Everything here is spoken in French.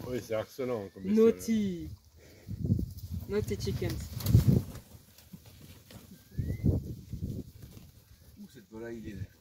Oui, c'est excellent comme Naughty. Naughty chickens. Où cette volaille il est